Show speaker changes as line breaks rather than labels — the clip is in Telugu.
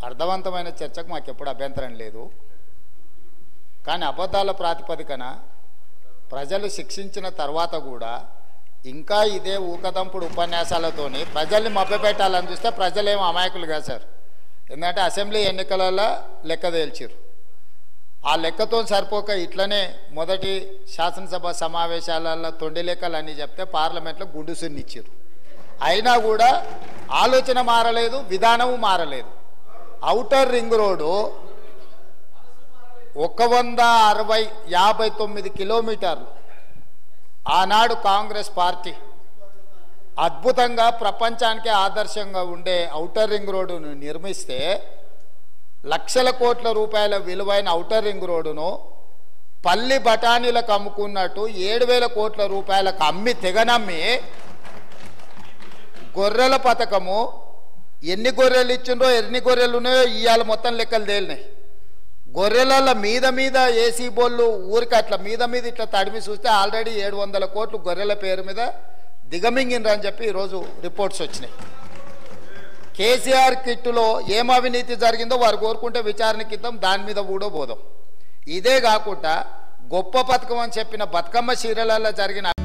అర్థవంతమైన చర్చకు మాకు ఎప్పుడు అభ్యంతరం లేదు. కానీ అబద్ధాల ప్రాతిపదికన ప్రజలు శిక్షించిన తర్వాత కూడా ఇంకా ఇదే ఊకదంపుడు ఉపన్యాసాలతోని ప్రజల్ని మభ్యపెట్టాలని చూస్తే ప్రజలేమో అమాయకులు కాదు సార్. ఎందుకంటే అసెంబ్లీ ఎన్నికలలో లెక్క తేల్చారు. ఆ లెక్కతో సరిపోక ఇట్లనే మొదటి శాసనసభ సమావేశాలలో తొండి లెక్కలు అని చెప్తే పార్లమెంట్లో గుండు సున్నిచ్చారు. అయినా కూడా ఆలోచన మారలేదు, విధానము మారలేదు. ఔటర్ రింగ్ రోడ్డు 159 కిలోమీటర్లు ఆనాడు కాంగ్రెస్ పార్టీ అద్భుతంగా ప్రపంచానికే ఆదర్శంగా ఉండే ఔటర్ రింగ్ రోడ్డును నిర్మిస్తే లక్షల కోట్ల రూపాయల విలువైన ఔటర్ రింగ్ రోడ్డును పల్లి బఠానీలకు అమ్ముకున్నట్టు 7,000 కోట్ల రూపాయలకు అమ్మి తెగనమ్మి గొర్రెల పథకము ఎన్ని గొర్రెలు ఇచ్చిండ్రో ఎన్ని గొర్రెలు ఉన్నాయో ఇవాళ మొత్తం లెక్కలు తేలినాయి. గొర్రెల మీద ఏసీ బోళ్ళు ఊరికి అట్లా మీద ఇట్లా తడిమి చూస్తే ఆల్రెడీ 700 కోట్లు గొర్రెల పేరు మీద దిగమింగినరని చెప్పి ఈరోజు రిపోర్ట్స్ వచ్చినాయి. కేసీఆర్ కిట్టులో ఏం అవినీతి జరిగిందో వారు కోరుకుంటే విచారణకి ఇద్దాం, దాని మీద కూడా పోదాం. ఇదే కాకుండా గొప్ప పథకం అని చెప్పిన బతుకమ్మ చీరలలో జరిగిన